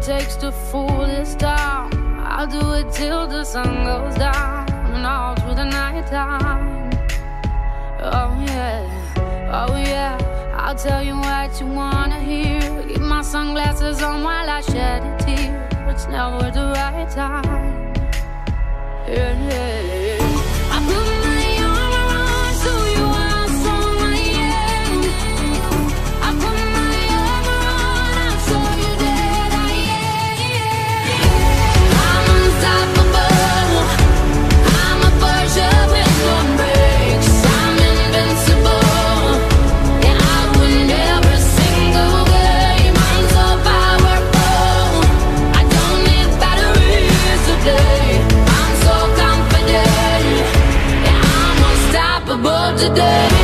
it takes to fool this town. I'll do it till the sun goes down and all through the night time. Oh yeah, oh yeah, I'll tell you what you wanna hear. Keep my sunglasses on while I shed a tear. It's never the right time. Yeah, yeah, yeah. I put my arm around so you are strong, I am. I put my arm around, I'll show you that I am. I'm unstoppable. I'm a Porsche with no brakes. I'm invincible. Yeah, I win every single game. I'm so powerful. I don't need batteries today. I'm so confident. Yeah, I'm unstoppable today.